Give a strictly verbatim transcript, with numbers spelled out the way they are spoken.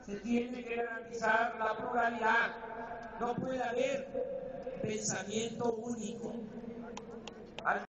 se tiene que garantizar la pluralidad. No puede haber pensamiento único.